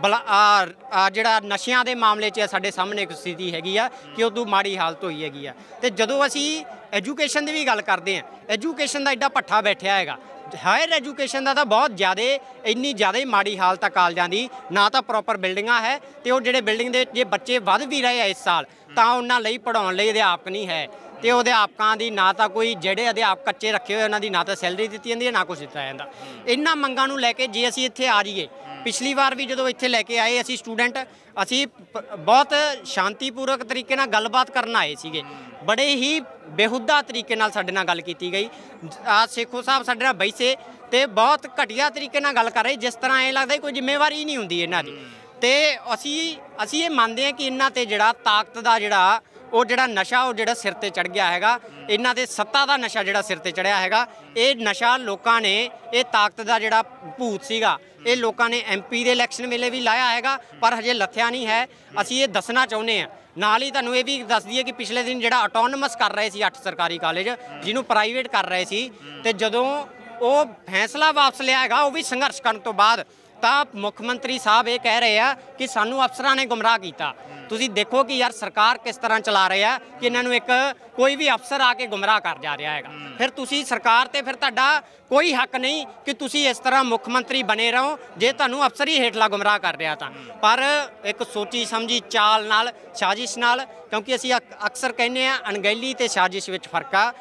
[SPEAKER 4] ਜਿਹੜਾ ਨਸ਼ਿਆਂ ਦੇ ਮਾਮਲੇ 'ਚ ਸਾਡੇ ਸਾਹਮਣੇ ਇੱਕ ਸਥਿਤੀ ਹੈਗੀ ਆ ਕਿ ਉਦੋਂ ਮਾੜੀ ਹਾਲਤ ਹੋਈ ਹੈਗੀ ਆ ਤੇ ਜਦੋਂ ਅਸੀਂ ਐਜੂਕੇਸ਼ਨ ਦੀ ਵੀ ਗੱਲ ਕਰਦੇ ਹਾਂ ਐਜੂਕੇਸ਼ਨ ਦਾ ਐਡਾ ਭੱਠਾ ਬੈਠਿਆ ਹੈਗਾ ਹਾਇਰ ਐਜੂਕੇਸ਼ਨ ਦਾ ਤਾਂ ਬਹੁਤ ਜ਼ਿਆਦਾ ਇੰਨੀ ਜ਼ਿਆਦਾ ਹੀ ਮਾੜੀ ਹਾਲਤ ਆ ਕਾਲਜਾਂ ਦੀ ਨਾ ਤਾਂ ਪ੍ਰੋਪਰ ਬਿਲਡਿੰਗਾਂ ਹੈ ਤੇ ਉਹ ਜਿਹੜੇ ਬਿਲਡਿੰਗ ਦੇ ਜੇ ਬੱਚੇ ਵੱਧ ਵੀ ਰਹੇ ਆ ਇਸ ਸਾਲ ਤਾਂ ਉਹਨਾਂ ਲਈ ਪੜ੍ਹਾਉਣ ਲਈ ਅਧਿਆਪਕ ਨਹੀਂ ਹੈ ਤੇ ਉਹ ਅਧਿਆਪਕਾਂ ਦੀ ਨਾ ਤਾਂ ਕੋਈ ਜਿਹੜੇ ਅਧਿਆਪਕ ਕੱਚੇ ਰੱਖੇ ਹੋਏ ਉਹਨਾਂ ਦੀ ਨਾ ਤਾਂ ਸੈਲਰੀ ਦਿੱਤੀ ਜਾਂਦੀ ਹੈ ਨਾ ਕੁਛ ਦਿੱਤਾ ਜਾਂਦਾ ਇਹਨਾਂ ਮੰਗਾਂ ਨੂੰ ਲੈ ਕੇ ਜੇ ਅਸੀਂ ਇੱਥੇ ਆ ਜਾਈਏ ਪਿਛਲੀ ਵਾਰ ਵੀ ਜਦੋਂ ਇੱਥੇ ਲੈ ਕੇ ਆਏ ਅਸੀਂ ਸਟੂਡੈਂਟ ਅਸੀਂ ਬਹੁਤ ਸ਼ਾਂਤੀਪੂਰਵਕ ਤਰੀਕੇ ਨਾਲ ਗੱਲਬਾਤ ਕਰਨ ਆਏ ਸੀਗੇ ਬੜੇ ਹੀ ਬੇਹੁਦਾ ਤਰੀਕੇ ਨਾਲ ਸਾਡੇ ਨਾਲ ਗੱਲ ਕੀਤੀ ਗਈ ਸੇਖੋ ਸਾਹਿਬ ਸਾਡੇ ਨਾਲ ਬੈਸੇ ਤੇ ਬਹੁਤ ਘਟੀਆ ਤਰੀਕੇ ਨਾਲ ਗੱਲ ਕਰ ਰਹੇ ਜਿਸ ਤਰ੍ਹਾਂ ਐਂ ਲੱਗਦਾ ਕੋਈ ਜ਼ਿੰਮੇਵਾਰੀ ਨਹੀਂ ਹੁੰਦੀ ਇਹਨਾਂ ਦੀ ਤੇ ਅਸੀਂ ਇਹ ਮੰਨਦੇ ਹਾਂ ਕਿ ਇਹਨਾਂ ਤੇ ਜਿਹੜਾ ਤਾਕਤ ਦਾ ਜਿਹੜਾ ਨਸ਼ਾ ਉਹ ਜਿਹੜਾ ਸਿਰ ਤੇ ਚੜ ਗਿਆ ਹੈਗਾ ਇਹਨਾਂ ਦੇ ਸੱਤਾ ਦਾ ਨਸ਼ਾ ਜਿਹੜਾ ਸਿਰ ਤੇ ਚੜਿਆ ਹੈਗਾ ਇਹ ਨਸ਼ਾ ਲੋਕਾਂ ਨੇ ਇਹ ਤਾਕਤ ਦਾ ਜਿਹੜਾ ਭੂਤ ਸੀਗਾ ਇਹ ਲੋਕਾਂ ਨੇ MP ਦੇ ਇਲੈਕਸ਼ਨ ਵੇਲੇ ਵੀ ਲਾਇਆ ਹੈਗਾ ਪਰ ਹਜੇ ਲੱਥਿਆ ਨਹੀਂ ਹੈ ਅਸੀਂ ਇਹ ਦੱਸਣਾ ਚਾਹੁੰਦੇ ਹਾਂ ਨਾਲ ਹੀ ਤੁਹਾਨੂੰ ਇਹ ਵੀ ਦੱਸ ਦਈਏ ਕਿ ਪਿਛਲੇ ਦਿਨ ਜਿਹੜਾ ਆਟੋਨਮਸ ਕਰ ਰਹੇ ਸੀ 8 ਸਰਕਾਰੀ ਕਾਲਜ ਜਿਹਨੂੰ ਪ੍ਰਾਈਵੇਟ ਕਰ ਰਹੇ ਸੀ ਤੇ ਜਦੋਂ ਉਹ ਫੈਸਲਾ ਵਾਪਸ ਲਿਆ ਹੈਗਾ ਉਹ ਵੀ ਸੰਘਰਸ਼ ਕਰਨ ਤੋਂ ਬਾਅਦ ਤਾਂ ਮੁੱਖ ਮੰਤਰੀ ਸਾਹਿਬ ਇਹ ਕਹਿ ਰਹੇ ਆ ਕਿ ਸਾਨੂੰ ਅਫਸਰਾਂ ਨੇ ਗੁੰਮਰਾਹ ਕੀਤਾ ਤੁਸੀਂ ਦੇਖੋ ਕਿ ਯਾਰ ਸਰਕਾਰ ਕਿਸ ਤਰ੍ਹਾਂ ਚਲਾ ਰਹੇ ਆ ਕਿ ਇਹਨਾਂ ਨੂੰ ਇੱਕ ਕੋਈ ਵੀ ਅਫਸਰ ਆ ਕੇ ਗੁੰਮਰਾਹ ਕਰ ਜਾ ਰਿਹਾ ਹੈਗਾ ਫਿਰ ਤੁਸੀਂ ਸਰਕਾਰ ਤੇ ਫਿਰ ਤੁਹਾਡਾ ਕੋਈ ਹੱਕ ਨਹੀਂ ਕਿ ਤੁਸੀਂ ਇਸ ਤਰ੍ਹਾਂ ਮੁੱਖ ਮੰਤਰੀ ਬਣੇ ਰਹੋ ਜੇ ਤੁਹਾਨੂੰ ਅਫਸਰ ਹੀ ਹੇਠਲਾ ਗੁੰਮਰਾਹ ਕਰ ਰਿਹਾ ਤਾਂ ਪਰ ਇੱਕ ਸੋਚੀ ਸਮਝੀ ਚਾਲ ਨਾਲ ਸਾਜ਼ਿਸ਼ ਨਾਲ ਕਿਉਂਕਿ ਅਸੀਂ ਅਕਸਰ ਕਹਿੰਦੇ ਆ ਅਣਗਹਿਲੀ ਤੇ ਸਾਜ਼ਿਸ਼ ਵਿੱਚ ਫਰਕ ਆ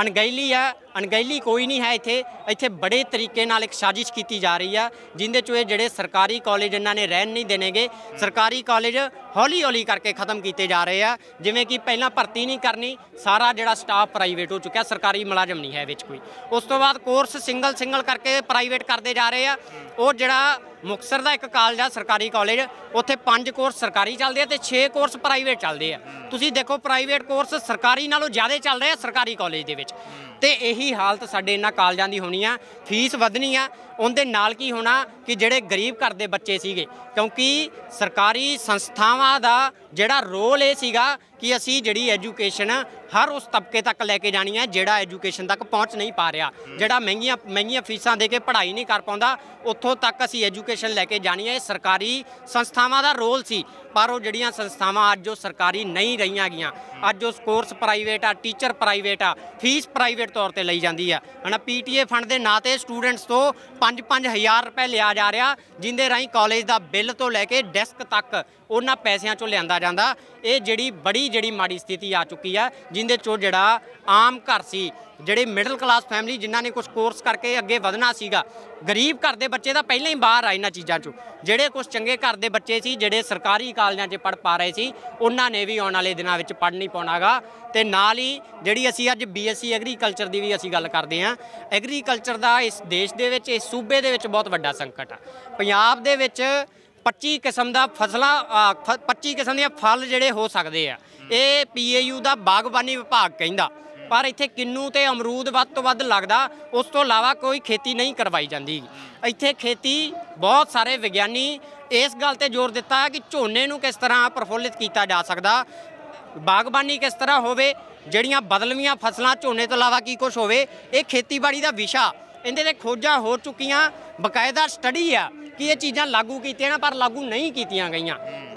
[SPEAKER 4] ਅਣਗਹਿਲੀ ਕੋਈ ਨਹੀਂ ਹੈ ਇੱਥੇ ਬੜੇ ਤਰੀਕੇ ਨਾਲ ਇੱਕ ਸਾਜ਼ਿਸ਼ ਕੀਤੀ ਜਾ ਰਹੀ ਆ ਜਿੰਦੇ 'ਚੋਂ ਇਹ ਜਿਹੜੇ ਸਰਕਾਰੀ ਕਾਲਜ ਇਹਨਾਂ ਨੇ ਰਹਿਣ ਨਹੀਂ ਦੇਣਗੇ ਸਰਕਾਰੀ ਕਾਲਜ ਹੌਲੀ ਹੌਲੀ ਕਰਕੇ ਖਤਮ ਕੀਤੇ ਜਾ ਰਹੇ ਆ ਜਿਵੇਂ ਕਿ ਪਹਿਲਾਂ ਭਰਤੀ ਨਹੀਂ ਕਰਨੀ ਸਾਰਾ ਜਿਹੜਾ ਸਟਾਫ ਪ੍ਰਾਈਵੇਟ ਹੋ ਚੁੱਕਿਆ ਸਰਕਾਰੀ ਮੁਲਾਜ਼ਮ ਨਹੀਂ ਹੈ ਵਿੱਚ ਕੋਈ ਉਸ ਤੋਂ ਬਾਅਦ ਕੋਰਸ ਸਿੰਗਲ ਕਰਕੇ ਪ੍ਰਾਈਵੇਟ ਕਰਦੇ ਜਾ ਰਹੇ ਆ ਉਹ ਜਿਹੜਾ ਮੁਕਤਸਰ ਦਾ ਇੱਕ ਕਾਲਜ ਆ ਸਰਕਾਰੀ ਕਾਲਜ ਉੱਥੇ 5 ਕੋਰਸ ਸਰਕਾਰੀ ਚੱਲਦੇ ਆ ਤੇ 6 ਕੋਰਸ ਪ੍ਰਾਈਵੇਟ ਚੱਲਦੇ ਆ ਤੁਸੀਂ ਦੇਖੋ ਪ੍ਰਾਈਵੇਟ ਕੋਰਸ ਸਰਕਾਰੀ ਨਾਲੋਂ ਜ਼ਿਆਦਾ ਚੱਲ ਰਹੇ ਆ ਸਰਕਾਰੀ ਕਾਲਜ ਦੇ ਵਿੱਚ ਤੇ ਇਹੀ ਹਾਲਤ ਸਾਡੇ ਇਹਨਾਂ ਕਾਲਜਾਂ ਦੀ ਹੋਣੀ ਆ ਫੀਸ ਵਧਣੀ ਆ ਉਹਦੇ ਨਾਲ ਕੀ ਹੋਣਾ ਕਿ ਜਿਹੜੇ ਗਰੀਬ ਘਰ ਦੇ ਬੱਚੇ ਸੀਗੇ ਕਿਉਂਕਿ ਸਰਕਾਰੀ ਸੰਸਥਾਵਾਂ ਦਾ ਜਿਹੜਾ ਰੋਲ ਇਹ ਸੀਗਾ ਕਿ ਅਸੀਂ ਜਿਹੜੀ ਐਜੂਕੇਸ਼ਨ ਹਰ ਉਸ ਤਬਕੇ ਤੱਕ ਲੈ ਕੇ ਜਾਣੀ ਹੈ ਜਿਹੜਾ ਐਜੂਕੇਸ਼ਨ ਤੱਕ ਪਹੁੰਚ ਨਹੀਂ ਪਾ ਰਿਹਾ ਜਿਹੜਾ ਮਹਿੰਗੀਆਂ ਫੀਸਾਂ ਦੇ ਕੇ ਪੜ੍ਹਾਈ ਨਹੀਂ ਕਰ ਪਾਉਂਦਾ ਉੱਥੋਂ ਤੱਕ ਅਸੀਂ ਐਜੂਕੇਸ਼ਨ ਲੈ ਕੇ ਜਾਣੀ ਹੈ ਇਹ ਸਰਕਾਰੀ ਸੰਸਥਾਵਾਂ ਦਾ ਰੋਲ ਸੀ ਪਰ ਉਹ ਜਿਹੜੀਆਂ ਸੰਸਥਾਵਾਂ ਅੱਜ ਉਹ ਸਰਕਾਰੀ ਨਹੀਂ ਰਹੀਆਂ ਗਈਆਂ ਅੱਜ ਉਸ ਕੋਰਸ ਪ੍ਰਾਈਵੇਟ ਆ ਟੀਚਰ ਪ੍ਰਾਈਵੇਟ ਆ ਫੀਸ ਪ੍ਰਾਈਵੇਟ ਤੌਰ ਤੇ ਲਈ ਜਾਂਦੀ ਆ ਹਨਾ PTA ਫੰਡ ਦੇ ਨਾਂ ਤੇ ਸਟੂਡੈਂਟਸ ਤੋਂ 5-5 ਹਜ਼ਾਰ ਰੁਪਏ ਲਿਆ ਜਾ ਰਿਹਾ ਜਿੰਦੇ ਰਾਹੀਂ ਕਾਲਜ ਦਾ ਬਿੱਲ ਤੋਂ ਲੈ ਕੇ ਡੈਸਕ ਤੱਕ ਉਹਨਾਂ ਪੈਸਿਆਂ ਚੋਂ ਲਿਆਂਦਾ ਜਾਂਦਾ ਇਹ ਜਿਹੜੀ ਮਾੜੀ ਸਥਿਤੀ ਆ ਚੁੱਕੀ ਆ ਜਿੰਦੇ ਚੋਂ ਜਿਹੜਾ ਆਮ ਘਰ ਸੀ ਜਿਹੜੇ ਮਿਡਲ ਕਲਾਸ ਫੈਮਿਲੀ ਜਿਨ੍ਹਾਂ ਨੇ ਕੁਝ ਕੋਰਸ ਕਰਕੇ ਅੱਗੇ ਵਧਣਾ ਸੀਗਾ ਗਰੀਬ ਘਰ ਦੇ ਬੱਚੇ ਤਾਂ ਪਹਿਲਾਂ ਹੀ ਬਾਹਰ ਆ ਇਹਨਾਂ ਚੀਜ਼ਾਂ 'ਚੋਂ ਜਿਹੜੇ ਕੁਝ ਚੰਗੇ ਘਰ ਦੇ ਬੱਚੇ ਸੀ ਜਿਹੜੇ ਸਰਕਾਰੀ ਕਾਲਜਾਂ 'ਚ ਪੜ੍ਹ ਪਾ ਰਹੇ ਸੀ ਉਹਨਾਂ ਨੇ ਵੀ ਆਉਣ ਵਾਲੇ ਦਿਨਾਂ ਵਿੱਚ ਪੜ੍ਹ ਨਹੀਂ ਪਾਉਣਾਗਾ ਤੇ ਨਾਲ ਹੀ ਜਿਹੜੀ ਅਸੀਂ ਅੱਜ BSc ਐਗਰੀਕਲਚਰ ਦੀ ਵੀ ਅਸੀਂ ਗੱਲ ਕਰਦੇ ਹਾਂ ਐਗਰੀਕਲਚਰ ਦਾ ਇਸ ਦੇਸ਼ ਦੇ ਵਿੱਚ ਇਸ ਸੂਬੇ ਦੇ ਵਿੱਚ ਬਹੁਤ ਵੱਡਾ ਸੰਕਟ ਆ ਪੰਜਾਬ ਦੇ ਵਿੱਚ 25 ਕਿਸਮ ਦਾ 25 ਕਿਸਮ ਦੀਆਂ ਫਲ ਜਿਹੜੇ ਹੋ ਸਕਦੇ ਆ ਇਹ PAU ਦਾ ਬਾਗਬਾਨੀ ਵਿਭਾਗ ਕਹਿੰਦਾ ਪਰ ਇੱਥੇ ਕਿੰਨੂ ਤੇ ਅਮਰੂਦ ਵੱਧ ਤੋਂ ਵੱਧ ਲੱਗਦਾ ਉਸ ਤੋਂ ਇਲਾਵਾ ਕੋਈ ਖੇਤੀ ਨਹੀਂ ਕਰਵਾਈ ਜਾਂਦੀ ਇੱਥੇ ਖੇਤੀ ਬਹੁਤ ਸਾਰੇ ਵਿਗਿਆਨੀ ਇਸ ਗੱਲ ਤੇ ਜ਼ੋਰ ਦਿੱਤਾ ਕਿ ਝੋਨੇ ਨੂੰ ਕਿਸ ਤਰ੍ਹਾਂ ਪ੍ਰਫੁੱਲਿਤ ਕੀਤਾ ਜਾ ਸਕਦਾ ਬਾਗਬਾਨੀ ਕਿਸ ਤਰ੍ਹਾਂ ਹੋਵੇ ਜਿਹੜੀਆਂ ਬਦਲਵੀਆਂ ਫਸਲਾਂ ਝੋਨੇ ਤੋਂ ਇਲਾਵਾ ਕੀ ਕੁਝ ਹੋਵੇ ਇਹ ਖੇਤੀਬਾੜੀ ਦਾ ਵਿਸ਼ਾ ਇਹਦੇ ਤੇ ਖੋਜਾਂ ਹੋ ਚੁੱਕੀਆਂ ਬਕਾਇਦਾ ਸਟੱਡੀ ਆ ਕਿ ਇਹ ਚੀਜ਼ਾਂ ਲਾਗੂ ਕੀਤੀਆਂ ਨਾ ਪਰ ਲਾਗੂ ਨਹੀਂ ਕੀਤੀਆਂ ਗਈਆਂ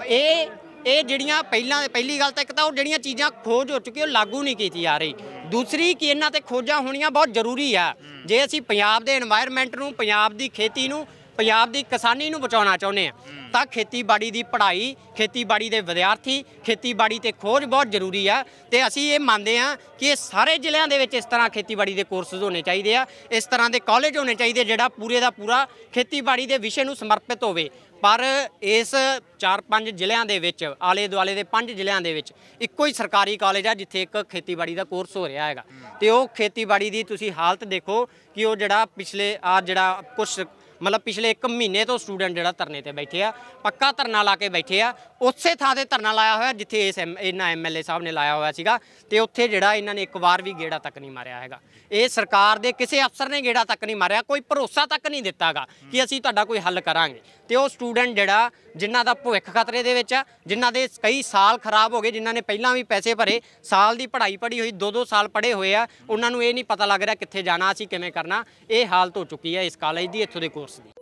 [SPEAKER 4] ਇਹ ਜਿਹੜੀਆਂ ਪਹਿਲੀ ਗੱਲ ਤਾਂ ਇੱਕ ਤਾਂ ਉਹ ਜਿਹੜੀਆਂ ਚੀਜ਼ਾਂ ਖੋਜ ਹੋ ਚੁੱਕੀਆਂ ਉਹ ਲਾਗੂ ਨਹੀਂ ਕੀਤੀ ਜਾ ਰਹੀ ਦੂਸਰੀ ਕਿ ਇਹਨਾਂ ਤੇ ਖੋਜਾਂ ਹੋਣੀਆਂ ਬਹੁਤ ਜ਼ਰੂਰੀ ਆ ਜੇ ਅਸੀਂ ਪੰਜਾਬ ਦੇ এনवायरमेंट ਨੂੰ ਪੰਜਾਬ ਦੀ ਖੇਤੀ ਨੂੰ ਪੰਜਾਬ ਦੀ ਕਿਸਾਨੀ ਨੂੰ ਬਚਾਉਣਾ ਚਾਹੁੰਦੇ ਆ ਤਾਂ ਖੇਤੀਬਾੜੀ ਦੀ ਪੜ੍ਹਾਈ ਖੇਤੀਬਾੜੀ ਦੇ ਵਿਦਿਆਰਥੀ ਖੇਤੀਬਾੜੀ ਤੇ ਖੋਜ ਬਹੁਤ ਜ਼ਰੂਰੀ ਆ ਤੇ ਅਸੀਂ ਇਹ ਮੰਨਦੇ ਆ ਕਿ ਇਹ ਸਾਰੇ ਜ਼ਿਲ੍ਹਿਆਂ ਦੇ ਵਿੱਚ ਇਸ ਤਰ੍ਹਾਂ ਖੇਤੀਬਾੜੀ ਦੇ ਕੋਰਸਿਸ ਹੋਣੇ ਚਾਹੀਦੇ ਆ ਇਸ ਤਰ੍ਹਾਂ ਦੇ ਕਾਲਜ ਹੋਣੇ ਚਾਹੀਦੇ ਜਿਹੜਾ ਪੂਰੇ ਦਾ ਪੂਰਾ ਖੇਤੀਬਾੜੀ ਦੇ ਵਿਸ਼ੇ ਨੂੰ ਸਮਰਪਿਤ ਹੋਵੇ ਪਰ ਇਸ 4-5 ਜ਼ਿਲ੍ਹਿਆਂ ਦੇ ਵਿੱਚ ਆਲੇ ਦੁਆਲੇ ਦੇ 5 ਜ਼ਿਲ੍ਹਿਆਂ ਦੇ ਵਿੱਚ ਇੱਕੋ ਹੀ ਸਰਕਾਰੀ ਕਾਲਜ ਆ ਜਿੱਥੇ ਇੱਕ ਖੇਤੀਬਾੜੀ ਦਾ ਕੋਰਸ ਹੋ ਰਿਹਾ ਹੈਗਾ ਤੇ ਉਹ ਖੇਤੀਬਾੜੀ ਦੀ ਤੁਸੀਂ ਹਾਲਤ ਦੇਖੋ ਕਿ ਉਹ ਜਿਹੜਾ ਪਿਛਲੇ ਜਿਹੜਾ ਕੁਝ ਮਤਲਬ ਪਿਛਲੇ 1 ਮਹੀਨੇ ਤੋਂ ਸਟੂਡੈਂਟ ਜਿਹੜਾ ਧਰਨੇ ਤੇ ਬੈਠੇ ਆ, ਪੱਕਾ ਧਰਨਾ ਲਾ ਕੇ ਬੈਠੇ ਆ। ਉਸੇ ਥਾਂ ਤੇ ਧਰਨਾ ਲਾਇਆ ਹੋਇਆ ਜਿੱਥੇ ਇਹਨਾਂ ਐਮਐਲਏ ਸਾਹਿਬ ਨੇ ਲਾਇਆ ਹੋਇਆ ਸੀਗਾ, ਤੇ ਉੱਥੇ ਜਿਹੜਾ ਇਹਨਾਂ ਨੇ ਇੱਕ ਵਾਰ ਵੀ ਗੇੜਾ ਤੱਕ ਨਹੀਂ ਮਾਰਿਆ ਹੈਗਾ। ਇਹ ਸਰਕਾਰ ਦੇ ਕਿਸੇ ਅਫਸਰ ਨੇ ਗੇੜਾ ਤੱਕ ਨਹੀਂ ਮਾਰਿਆ, ਕੋਈ ਭਰੋਸਾ ਤੱਕ ਨਹੀਂ ਦਿੱਤਾਗਾ ਕਿ ਅਸੀਂ ਤੁਹਾਡਾ ਕੋਈ ਹੱਲ ਕਰਾਂਗੇ। ਤੇ ਉਹ ਸਟੂਡੈਂਟ ਜਿਹੜਾ ਜਿਨ੍ਹਾਂ ਦਾ ਭਵਿੱਖ ਖਤਰੇ ਦੇ ਵਿੱਚ ਆ, ਜਿਨ੍ਹਾਂ ਦੇ ਕਈ ਸਾਲ ਖਰਾਬ ਹੋ ਗਏ, ਜਿਨ੍ਹਾਂ ਨੇ ਪਹਿਲਾਂ ਵੀ ਪੈਸੇ ਭਰੇ, ਸਾਲ ਦੀ ਪੜ੍ਹਾਈ ਪੜ੍ਹੀ ਹੋਈ, 2-2 ਸਾਲ ਪੜ੍ਹੇ ਹੋਏ ਆ, ਉਹਨਾਂ ਨੂੰ ਇਹ ਨਹੀਂ ਪਤਾ ਲੱਗ ਰਿਹਾ ਕਿੱਥੇ ਜਾਣਾ, ਅਸੀਂ ਕਿਵੇਂ ਕਰਨਾ। ਇਹ ਹਾਲਤ ਹੋ ਚੁੱਕੀ ਹੈ ਇਸ ਕਾਲਜ ਦੀ, ਇੱਥੋਂ ਦੇ ਕੋਰਸ ਦੀ।